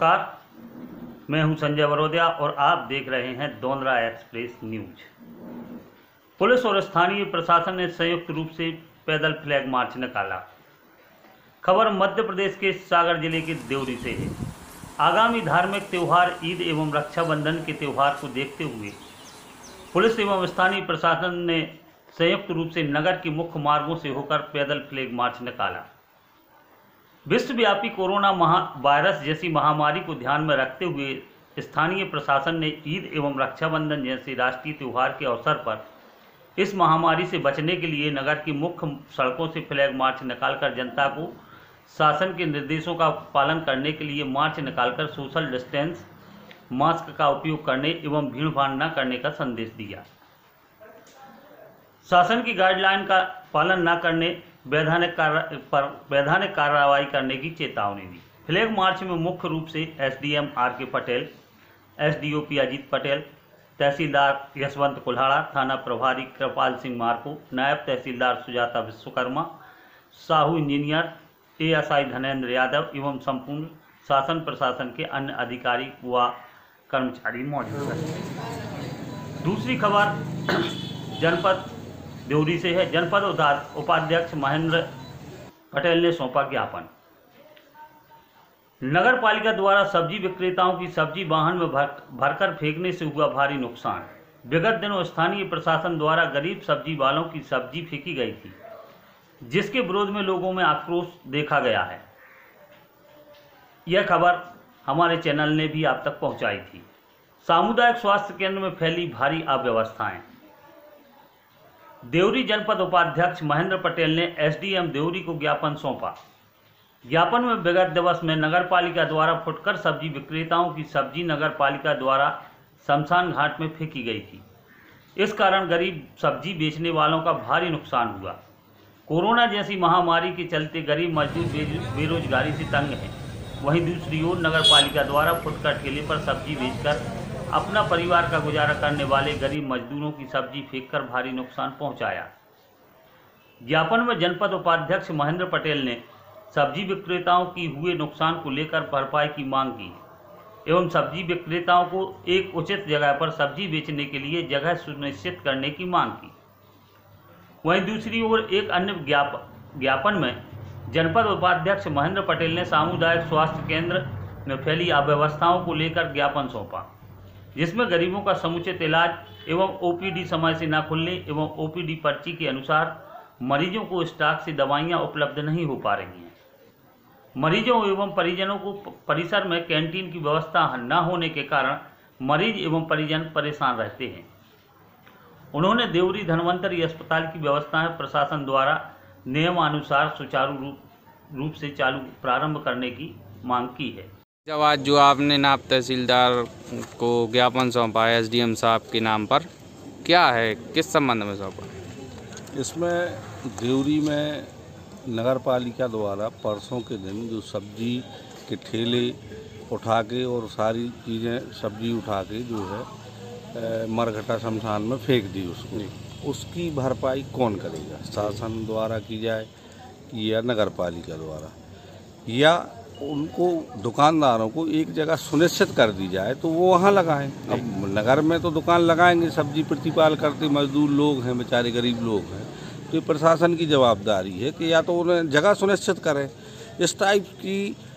नमस्कार, मैं हूं संजय वरोदिया और आप देख रहे हैं दोनरा एक्सप्रेस न्यूज। पुलिस और स्थानीय प्रशासन ने संयुक्त रूप से पैदल फ्लैग मार्च निकाला। खबर मध्य प्रदेश के सागर जिले के देवरी से है। आगामी धार्मिक त्यौहार ईद एवं रक्षाबंधन के त्यौहार को देखते हुए पुलिस एवं स्थानीय प्रशासन ने संयुक्त रूप से नगर के मुख्य मार्गों से होकर पैदल फ्लैग मार्च निकाला। विश्वव्यापी कोरोना वायरस जैसी महामारी को ध्यान में रखते हुए स्थानीय प्रशासन ने ईद एवं रक्षाबंधन जैसे राष्ट्रीय त्यौहार के अवसर पर इस महामारी से बचने के लिए नगर की मुख्य सड़कों से फ्लैग मार्च निकालकर जनता को शासन के निर्देशों का पालन करने के लिए मार्च निकालकर सोशल डिस्टेंस, मास्क का उपयोग करने एवं भीड़भाड़ न करने का संदेश दिया। शासन की गाइडलाइन का पालन न करने वैधानिक कार्रवाई करने की चेतावनी दी। फ्लैग मार्च में मुख्य रूप से SDM R K. Patel, SDOP Ajit Patel, तहसीलदार यशवंत कुल्हाड़ा, थाना प्रभारी कृपाल सिंह मार्को, नायब तहसीलदार सुजाता विश्वकर्मा, साहू इंजीनियर, एएसआई धनेन्द्र यादव एवं संपूर्ण शासन प्रशासन के अन्य अधिकारी व कर्मचारी मौजूद रहे। दूसरी खबर जनपद देवरी से है। जनपद उपाध्यक्ष महेंद्र पटेल ने सौंपा ज्ञापन। नगर पालिका द्वारा सब्जी विक्रेताओं की सब्जी वाहन में भरकर फेंकने से हुआ भारी नुकसान। विगत दिनों स्थानीय प्रशासन द्वारा गरीब सब्जी वालों की सब्जी फेंकी गई थी, जिसके विरोध में लोगों में आक्रोश देखा गया है। यह खबर हमारे चैनल ने भी आप तक पहुंचाई थी। सामुदायिक स्वास्थ्य केंद्र में फैली भारी अव्यवस्थाएं। देवरी जनपद उपाध्यक्ष महेंद्र पटेल ने एसडीएम देवरी को ज्ञापन सौंपा। ज्ञापन में विगत दिवस में नगर पालिका द्वारा फुटकर सब्जी विक्रेताओं की सब्जी नगर पालिका द्वारा शमशान घाट में फेंकी गई थी। इस कारण गरीब सब्जी बेचने वालों का भारी नुकसान हुआ। कोरोना जैसी महामारी के चलते गरीब मजदूर बेरोजगारी से तंग हैं। वहीं दूसरी ओर नगर पालिका द्वारा फुटकर ठेले पर सब्जी बेचकर अपना परिवार का गुजारा करने वाले गरीब मजदूरों की सब्जी फेंककर भारी नुकसान पहुंचाया। ज्ञापन में जनपद उपाध्यक्ष महेंद्र पटेल ने सब्जी विक्रेताओं की हुए नुकसान को लेकर भरपाई की मांग की एवं सब्जी विक्रेताओं को एक उचित जगह पर सब्जी बेचने के लिए जगह सुनिश्चित करने की मांग की। वहीं दूसरी ओर एक अन्य ज्ञापन में जनपद उपाध्यक्ष महेंद्र पटेल ने सामुदायिक स्वास्थ्य केंद्र में फैली अव्यवस्थाओं को लेकर ज्ञापन सौंपा, जिसमें गरीबों का समुचित इलाज एवं ओपीडी समय से न खुलने एवं ओपीडी पर्ची के अनुसार मरीजों को स्टॉक से दवाइयां उपलब्ध नहीं हो पा रही हैं। मरीजों एवं परिजनों को परिसर में कैंटीन की व्यवस्था न होने के कारण मरीज एवं परिजन परेशान रहते हैं। उन्होंने देवरी धन्वंतरी अस्पताल की व्यवस्थाएं प्रशासन द्वारा नियमानुसार सुचारू रूप से प्रारंभ करने की मांग की है। जब आज जो आपने नायब तहसीलदार को ज्ञापन सौंपा है एसडीएम साहब के नाम पर, क्या है, किस संबंध में सौंपा? इसमें देवरी में नगर पालिका द्वारा परसों के दिन जो सब्जी के ठेले उठा के और सारी चीज़ें सब्जी उठा के जो है मरघटा शमशान में फेंक दी उसकी भरपाई कौन करेगा? शासन द्वारा की जाए या नगर पालिका द्वारा, या उनको दुकानदारों को एक जगह सुनिश्चित कर दी जाए तो वो वहाँ लगाएं। अब नगर में तो दुकान लगाएंगे, सब्जी प्रतिपाल करते मजदूर लोग हैं, बेचारे गरीब लोग हैं, तो ये प्रशासन की जवाबदारी है कि या तो उन्हें जगह सुनिश्चित करें। इस टाइप की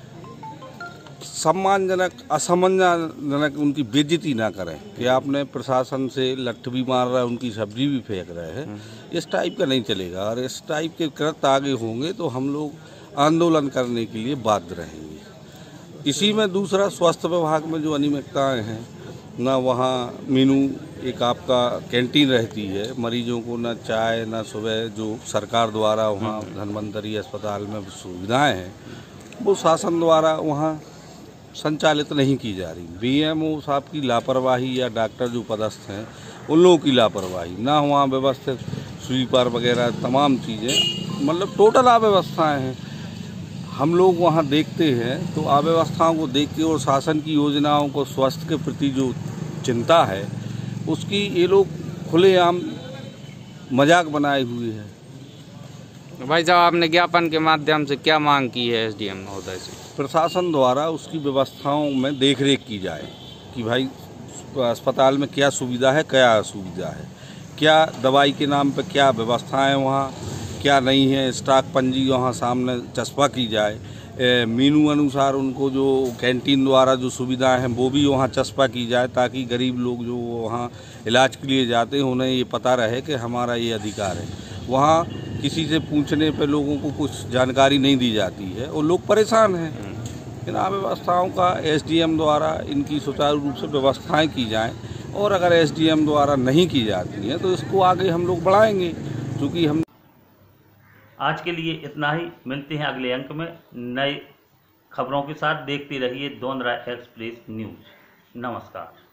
सम्मानजनक असम्मानजनक उनकी बेइज्जती ना करें कि आपने प्रशासन से लठ भी मार रहा है, उनकी सब्जी भी फेंक रहे हैं। इस टाइप का नहीं चलेगा और इस टाइप के कृत्य आगे होंगे तो हम लोग आंदोलन करने के लिए बाध्य रहेंगे। इसी में दूसरा, स्वास्थ्य विभाग में जो अनियमितताएं हैं, ना वहाँ मीनू एक आपका कैंटीन रहती है, मरीजों को ना चाय ना सुबह जो सरकार द्वारा वहाँ धन्वंतरी अस्पताल में सुविधाएं हैं वो शासन द्वारा वहाँ संचालित नहीं की जा रही। बीएमओ साहब की लापरवाही या डॉक्टर जो पदस्थ हैं उन लोगों की लापरवाही, ना वहाँ व्यवस्थित स्वीपर वगैरह तमाम चीज़ें, मतलब टोटल अव्यवस्थाएँ हैं। हम लोग वहाँ देखते हैं तो अव्यवस्थाओं को देख के और शासन की योजनाओं को स्वास्थ्य के प्रति जो चिंता है उसकी ये लोग खुलेआम मजाक बनाए हुए हैं। भाई साहब, आपने ज्ञापन के माध्यम से क्या मांग की है एसडीएम महोदय से? प्रशासन द्वारा उसकी व्यवस्थाओं में देखरेख की जाए कि भाई अस्पताल में क्या सुविधा है, क्या असुविधा है, क्या दवाई के नाम पे क्या व्यवस्थाएं वहाँ क्या नहीं है, स्टॉक पंजी वहाँ सामने चस्पा की जाए, मेनू अनुसार उनको जो कैंटीन द्वारा जो सुविधाएं हैं वो भी वहाँ चस्पा की जाए, ताकि गरीब लोग जो वहाँ इलाज के लिए जाते हैं उन्हें ये पता रहे कि हमारा ये अधिकार है। वहाँ किसी से पूछने पे लोगों को कुछ जानकारी नहीं दी जाती है और लोग परेशान हैं। इन व्यवस्थाओं का एसडीएम द्वारा इनकी सुचारू रूप से व्यवस्थाएं की जाएं, और अगर एसडीएम द्वारा नहीं की जाती हैं तो इसको आगे हम लोग बढ़ाएंगे, क्योंकि हम आज के लिए इतना ही। मिलते हैं अगले अंक में नए खबरों के साथ। देखते रहिए दोनरा एक्सप्रेस न्यूज़। नमस्कार।